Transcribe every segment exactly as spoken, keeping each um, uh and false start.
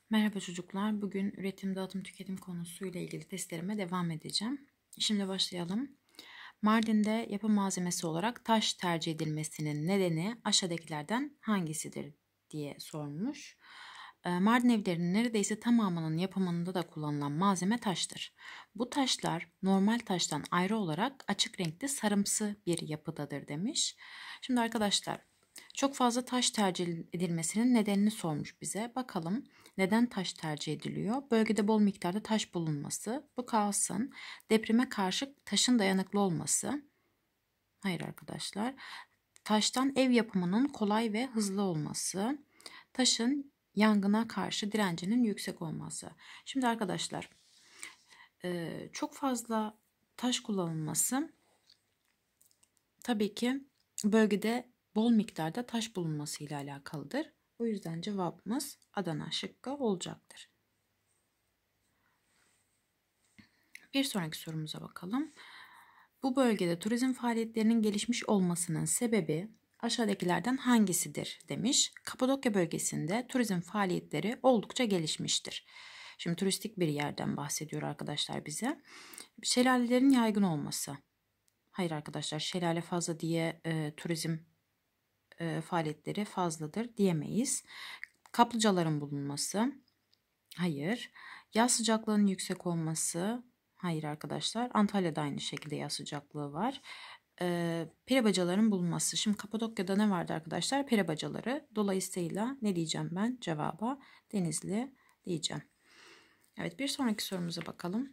Merhaba çocuklar. Bugün üretim, dağıtım, tüketim konusuyla ilgili testlerime devam edeceğim. Şimdi başlayalım. Mardin'de yapı malzemesi olarak taş tercih edilmesinin nedeni aşağıdakilerden hangisidir diye sormuş. Mardin evlerinin neredeyse tamamının yapımında da kullanılan malzeme taştır. Bu taşlar normal taştan ayrı olarak açık renkli sarımsı bir yapıdadır demiş. Şimdi arkadaşlar çok fazla taş tercih edilmesinin nedenini sormuş bize. Bakalım neden taş tercih ediliyor? Bölgede bol miktarda taş bulunması. Bu kalsın. Depreme karşı taşın dayanıklı olması. Hayır arkadaşlar. Taştan ev yapımının kolay ve hızlı olması. Taşın yangına karşı direncinin yüksek olması. Şimdi arkadaşlar çok fazla taş kullanılması tabii ki bölgede bol miktarda taş bulunması ile alakalıdır. O yüzden cevabımız Adana şıkkı olacaktır. Bir sonraki sorumuza bakalım. Bu bölgede turizm faaliyetlerinin gelişmiş olmasının sebebi aşağıdakilerden hangisidir demiş. Kapadokya bölgesinde turizm faaliyetleri oldukça gelişmiştir. Şimdi turistik bir yerden bahsediyor arkadaşlar bize. Şelalelerin yaygın olması. Hayır arkadaşlar, şelale fazla diye e, turizm e, faaliyetleri fazladır diyemeyiz. Kaplıcaların bulunması. Hayır. Yaz sıcaklığının yüksek olması. Hayır arkadaşlar. Antalya'da aynı şekilde yaz sıcaklığı var. E, peribacaların bulunması. Şimdi Kapadokya'da ne vardı arkadaşlar? Peribacaları. Dolayısıyla ne diyeceğim ben? Cevaba Denizli diyeceğim. Evet, bir sonraki sorumuza bakalım.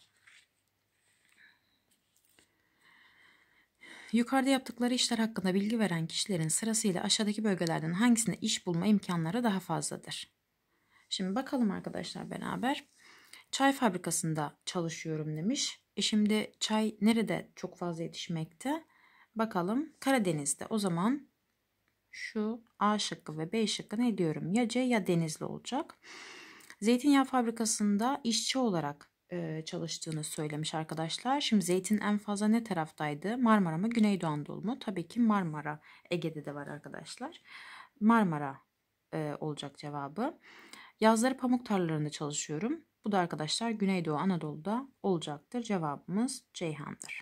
Yukarıda yaptıkları işler hakkında bilgi veren kişilerin sırasıyla aşağıdaki bölgelerden hangisinde iş bulma imkanları daha fazladır? Şimdi bakalım arkadaşlar beraber. Çay fabrikasında çalışıyorum demiş. E şimdi çay nerede çok fazla yetişmekte? Bakalım Karadeniz'de. O zaman şu A şıkkı ve B şıkkı ne diyorum? Ya C ya Denizli olacak. Zeytinyağı fabrikasında işçi olarak çalıştığını söylemiş arkadaşlar. Şimdi zeytin en fazla ne taraftaydı? Marmara mı, Güneydoğu Anadolu mu? Tabii ki Marmara. Ege'de de var arkadaşlar. Marmara e, olacak cevabı. Yazları pamuk tarlalarında çalışıyorum. Bu da arkadaşlar Güneydoğu Anadolu'da olacaktır. Cevabımız Ceyhan'dır.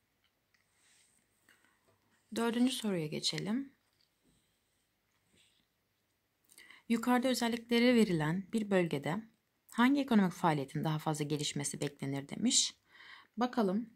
Dördüncü soruya geçelim. Yukarıda özellikleri verilen bir bölgede hangi ekonomik faaliyetin daha fazla gelişmesi beklenir demiş. Bakalım.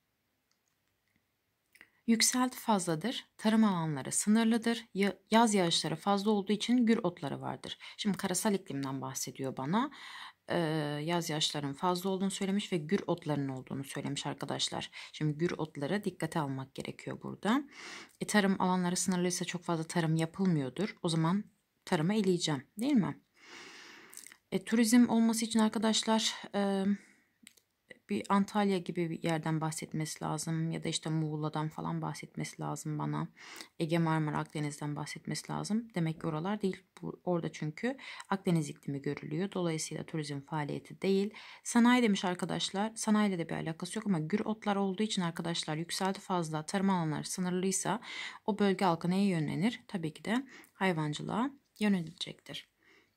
Yükselti fazladır, tarım alanları sınırlıdır, yaz yağışları fazla olduğu için gür otları vardır. Şimdi karasal iklimden bahsediyor bana. Ee, yaz yağışların fazla olduğunu söylemiş ve gür otların olduğunu söylemiş arkadaşlar. Şimdi gür otları dikkate almak gerekiyor burada. E, tarım alanları sınırlıysa çok fazla tarım yapılmıyordur. O zaman tarımı eleyeceğim, değil mi? E, turizm olması için arkadaşlar e, bir Antalya gibi bir yerden bahsetmesi lazım ya da işte Muğla'dan falan bahsetmesi lazım bana. Ege, Marmara, Akdeniz'den bahsetmesi lazım. Demek ki oralar değil. Bu, orada çünkü Akdeniz iklimi görülüyor. Dolayısıyla turizm faaliyeti değil. Sanayi demiş arkadaşlar. Sanayiyle de bir alakası yok ama gür otlar olduğu için arkadaşlar yükselti fazla, tarım alanları sınırlıysa o bölge halkı neye yönlenir? Tabii ki de hayvancılığa yönelecektir.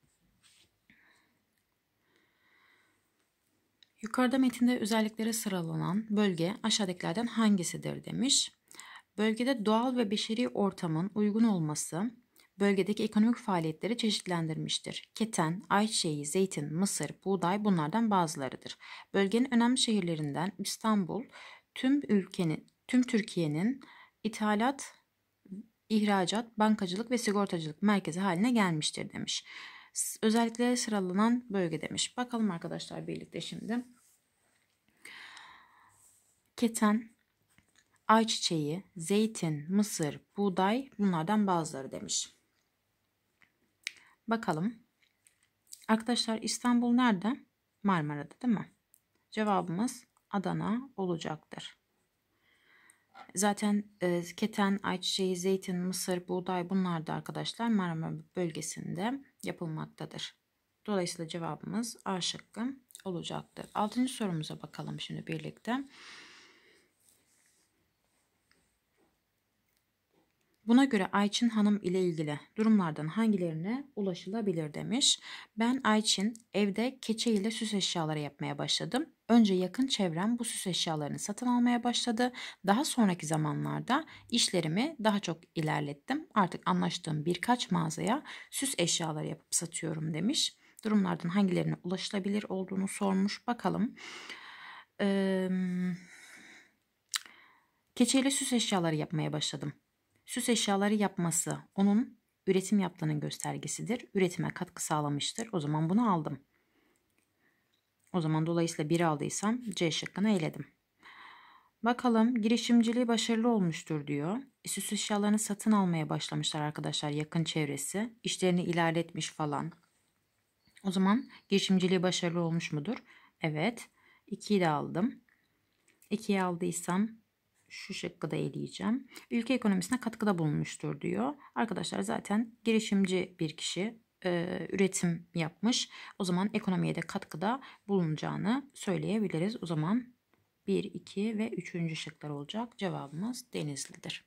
Yukarıda metinde özelliklere sıralanan bölge aşağıdakilerden hangisidir demiş. Bölgede doğal ve beşeri ortamın uygun olması bölgedeki ekonomik faaliyetleri çeşitlendirmiştir. Keten, ayçiçeği, zeytin, mısır, buğday bunlardan bazılarıdır. Bölgenin önemli şehirlerinden İstanbul, tüm ülkenin, tüm Türkiye'nin ithalat, ihracat, bankacılık ve sigortacılık merkezi haline gelmiştir demiş. Özelliklere sıralanan bölge demiş. Bakalım arkadaşlar birlikte şimdi. Keten, ayçiçeği, zeytin, mısır, buğday bunlardan bazıları demiş. Bakalım. Arkadaşlar İstanbul nerede? Marmara'da değil mi? Cevabımız Adana olacaktır. Zaten e, keten, ayçiçeği, zeytin, mısır, buğday bunlar da arkadaşlar Marmara bölgesinde yapılmaktadır. Dolayısıyla cevabımız A şıkkı olacaktır. Altıncı sorumuza bakalım şimdi birlikte. Buna göre Ayçin Hanım ile ilgili durumlardan hangilerine ulaşılabilir demiş. Ben Ayçin evde keçe ile süs eşyaları yapmaya başladım. Önce yakın çevrem bu süs eşyalarını satın almaya başladı. Daha sonraki zamanlarda işlerimi daha çok ilerlettim. Artık anlaştığım birkaç mağazaya süs eşyaları yapıp satıyorum demiş. Durumlardan hangilerine ulaşılabilir olduğunu sormuş. Bakalım. Ee, keçe ile süs eşyaları yapmaya başladım. Süs eşyaları yapması onun üretim yaptığının göstergesidir. Üretime katkı sağlamıştır. O zaman bunu aldım. O zaman dolayısıyla bir aldıysam C şıkkını eledim. Bakalım, girişimciliği başarılı olmuştur diyor. E, süs eşyalarını satın almaya başlamışlar arkadaşlar, yakın çevresi. İşlerini ilerletmiş falan. O zaman girişimciliği başarılı olmuş mudur? Evet. ikiyi de aldım. ikiyi aldıysam şu şıkkı da eleyeceğim. Ülke ekonomisine katkıda bulunmuştur diyor. Arkadaşlar zaten girişimci bir kişi e, üretim yapmış. O zaman ekonomiye de katkıda bulunacağını söyleyebiliriz. O zaman bir, iki ve üçüncü şıklar olacak. Cevabımız Denizli'dir.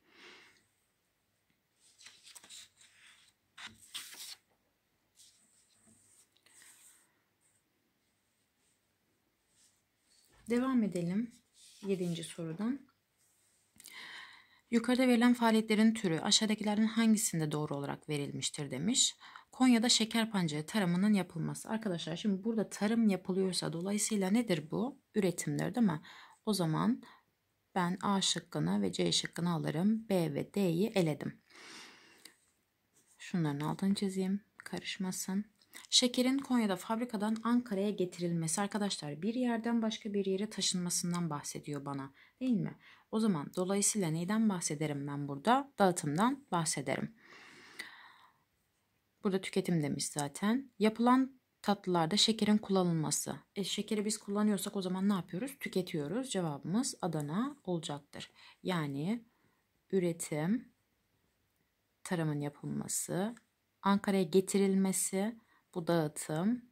Devam edelim yedinci sorudan. Yukarıda verilen faaliyetlerin türü aşağıdakilerden hangisinde doğru olarak verilmiştir demiş. Konya'da şeker pancarı tarımının yapılması. Arkadaşlar şimdi burada tarım yapılıyorsa dolayısıyla nedir bu? Üretimdir değil mi? O zaman ben A şıkkını ve C şıkkını alırım. B ve D'yi eledim. Şunların altını çizeyim, karışmasın. Şekerin Konya'da fabrikadan Ankara'ya getirilmesi, arkadaşlar bir yerden başka bir yere taşınmasından bahsediyor bana, değil mi? O zaman dolayısıyla neyden bahsederim ben burada? Dağıtımdan bahsederim. Burada tüketim demiş zaten. Yapılan tatlılarda şekerin kullanılması. E, şekeri biz kullanıyorsak o zaman ne yapıyoruz? Tüketiyoruz. Cevabımız Adana olacaktır. Yani üretim, tarımın yapılması, Ankara'ya getirilmesi, bu dağıtım,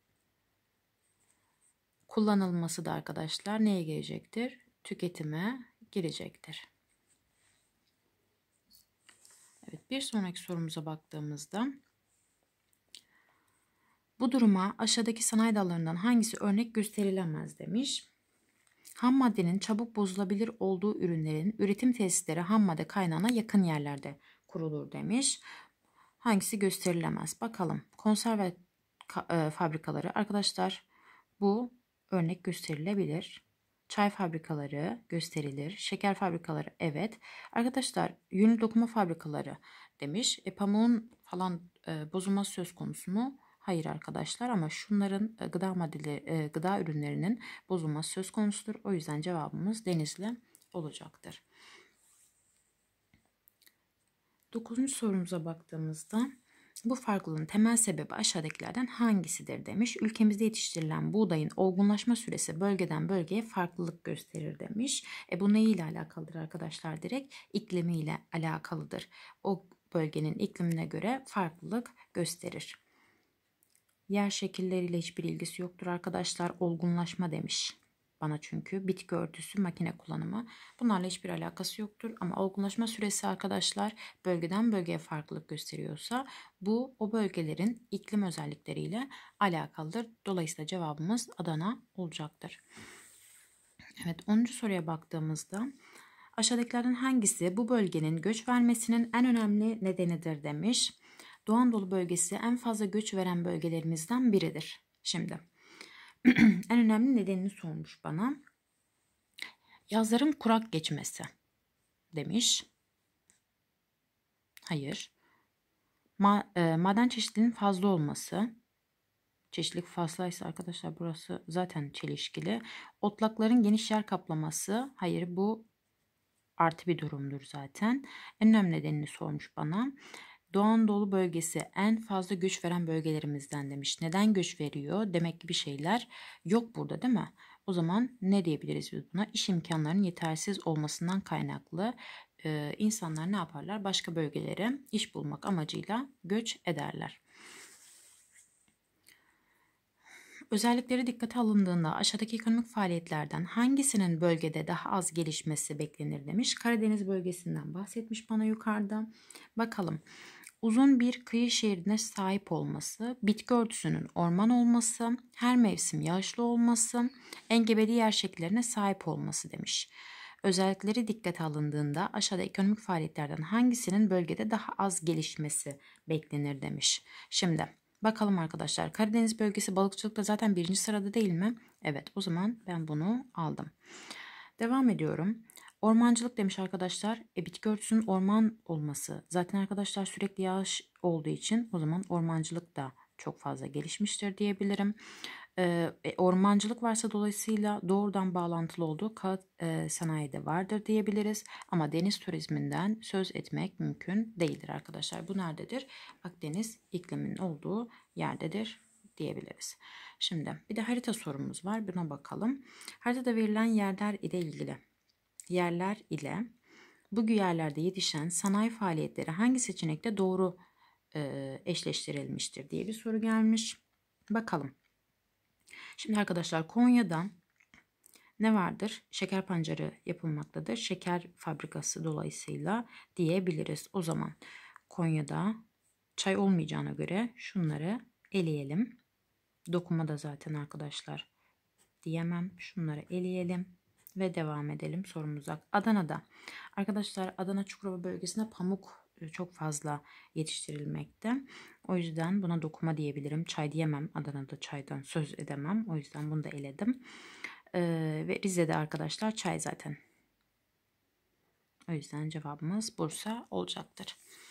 kullanılması da arkadaşlar neye gelecektir? Tüketime girecektir. Evet, bir sonraki sorumuza baktığımızda bu duruma aşağıdaki sanayi dallarından hangisi örnek gösterilemez demiş. Ham maddenin çabuk bozulabilir olduğu ürünlerin üretim tesisleri ham madde kaynağına yakın yerlerde kurulur demiş. Hangisi gösterilemez? Bakalım. Konserve fabrikaları arkadaşlar, bu örnek gösterilebilir. Çay fabrikaları gösterilir. Şeker fabrikaları evet. Arkadaşlar yünlü dokuma fabrikaları demiş. E, pamuğun falan e, bozulması söz konusu mu? Hayır arkadaşlar, ama şunların e, gıda maddeleri, e, gıda ürünlerinin bozulması söz konusudur. O yüzden cevabımız Denizli olacaktır. Dokuzuncu sorumuza baktığımızda bu farklılığın temel sebebi aşağıdakilerden hangisidir demiş. Ülkemizde yetiştirilen buğdayın olgunlaşma süresi bölgeden bölgeye farklılık gösterir demiş. E bu neyle alakalıdır arkadaşlar? Direkt iklimiyle alakalıdır. O bölgenin iklimine göre farklılık gösterir. Yer şekilleriyle hiçbir ilgisi yoktur arkadaşlar. Olgunlaşma demiş bana, çünkü bitki örtüsü, makine kullanımı, bunlarla hiçbir alakası yoktur. Ama olgunlaşma süresi arkadaşlar bölgeden bölgeye farklılık gösteriyorsa bu o bölgelerin iklim özellikleriyle alakalıdır. Dolayısıyla cevabımız Adana olacaktır. Evet, onuncu soruya baktığımızda aşağıdakilerden hangisi bu bölgenin göç vermesinin en önemli nedenidir demiş. Doğu Anadolu bölgesi en fazla göç veren bölgelerimizden biridir. Şimdi en önemli nedenini sormuş bana. Yazların kurak geçmesi demiş. Hayır. Ma e, maden çeşitliliğinin fazla olması. Çeşitlilik fazlaysa arkadaşlar burası zaten çelişkili. Otlakların geniş yer kaplaması. Hayır, bu artı bir durumdur zaten. En önemli nedenini sormuş bana. Doğu Anadolu bölgesi en fazla göç veren bölgelerimizden demiş. Neden göç veriyor? Demek ki bir şeyler yok burada, değil mi? O zaman ne diyebiliriz biz buna? İş imkanlarının yetersiz olmasından kaynaklı e, insanlar ne yaparlar? Başka bölgelere iş bulmak amacıyla göç ederler. Özellikleri dikkate alındığında aşağıdaki ekonomik faaliyetlerden hangisinin bölgede daha az gelişmesi beklenir demiş. Karadeniz bölgesinden bahsetmiş bana yukarıda. Bakalım. Uzun bir kıyı şeridine sahip olması, bitki örtüsünün orman olması, her mevsim yağışlı olması, engebeli yer şekillerine sahip olması demiş. Özellikleri dikkate alındığında aşağıda ekonomik faaliyetlerden hangisinin bölgede daha az gelişmesi beklenir demiş. Şimdi bakalım arkadaşlar, Karadeniz bölgesi balıkçılıkta zaten birinci sırada değil mi? Evet, o zaman ben bunu aldım. Devam ediyorum. Ormancılık demiş arkadaşlar. E, bitki örtüsünün orman olması. Zaten arkadaşlar sürekli yağış olduğu için o zaman ormancılık da çok fazla gelişmiştir diyebilirim. E, ormancılık varsa dolayısıyla doğrudan bağlantılı olduğu kağıt e, sanayide vardır diyebiliriz. Ama deniz turizminden söz etmek mümkün değildir arkadaşlar. Bu nerededir? Akdeniz ikliminin olduğu yerdedir diyebiliriz. Şimdi bir de harita sorumuz var. Buna bakalım. Haritada verilen yerler ile ilgili yerler ile bu yerlerde yetişen sanayi faaliyetleri hangi seçenekte doğru e, eşleştirilmiştir diye bir soru gelmiş. Bakalım. Şimdi arkadaşlar Konya'da ne vardır? Şeker pancarı yapılmaktadır. Şeker fabrikası dolayısıyla diyebiliriz. O zaman Konya'da çay olmayacağına göre şunları eleyelim. Dokuma da zaten arkadaşlar diyemem. Şunları eleyelim ve devam edelim sorumuza. Adana'da arkadaşlar Adana Çukurova bölgesinde pamuk çok fazla yetiştirilmekte. O yüzden buna dokuma diyebilirim. Çay diyemem. Adana'da çaydan söz edemem. O yüzden bunu da eledim. Ee, ve Rize'de arkadaşlar çay zaten. O yüzden cevabımız Bursa olacaktır.